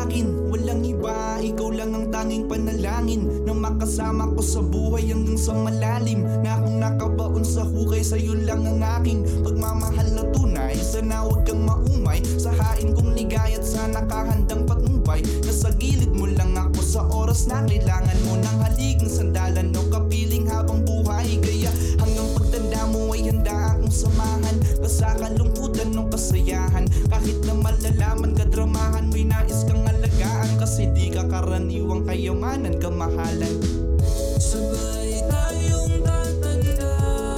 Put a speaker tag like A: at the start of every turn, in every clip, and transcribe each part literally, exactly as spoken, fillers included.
A: akin, walang iba, ikaw lang ang tanging panalangin na makasama ko sa buhay hanggang sa malalim. Na kung nakabaon sa hukay, sa'yo lang ang aking pagmamahal na tunay. Sana huwag kang maumay sa hain kong ligay at sana kahandang patnubay. Nasa gilid mo lang ako sa oras na kailangan mo ng halik ng sandalan o kapiling habang buhay. Kaya hanggang pagtanda mo ay handa akong samahan ka sa kalungkutan ng kasayahan. Kahit na malalaman kadramahan, may nais kang alagaan kasi di ka karaniwang kayamanan, kamahalan.
B: Sabay tayong tatanda,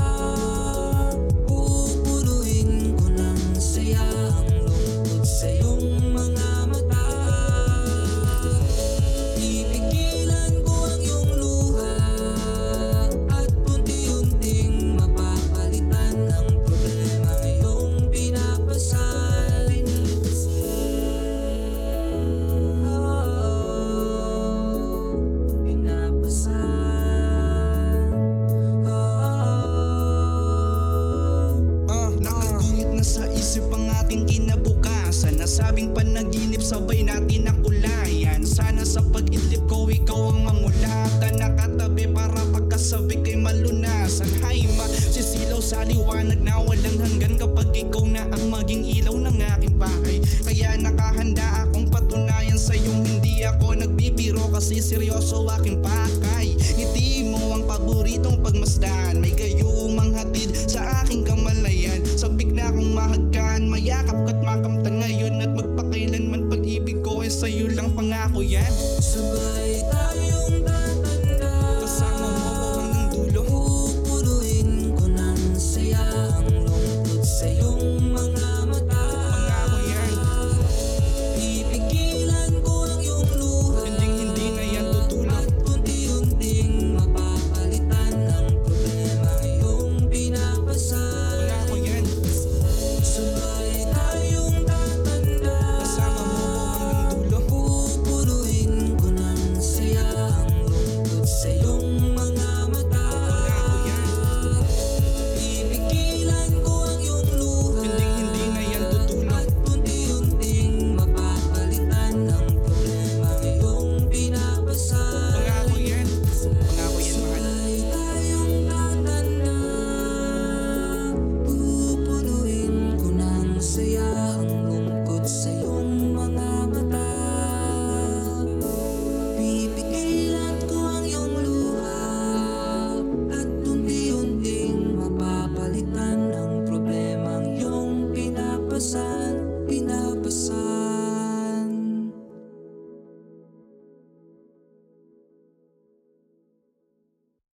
B: pupunuin ko ng saya ang lungkot sa iyong mga mata. Pipigilan ko ang iyong luha at unti-unting mapapalitan ang problema ngayong pinapasal.
A: Sa isip ang ating kinabukasan, nasabing panaginip sabay natin nakulayan. Sana sa pag-idlip ko ikaw ang mamulatan, nakatabi para pagkasabi kay malunasan. Hay ma, sisilaw sa liwanag na walang hanggan kapag ikaw na ang maging ilaw ng aking bahay. Kaya nakahanda akong patunayan sa iyong hindi ako nagbibiro kasi seryoso aking pakay. Ngiti mo ang paboritong pagmasdan, may gayumang hatid sa aking kamalayan. Sabik na akong mahagkan, mayakap ka't makamtan ngayon at magpakailanman pag-ibig ko ay sa'yo lang, pangako yan.
B: Sabay tayo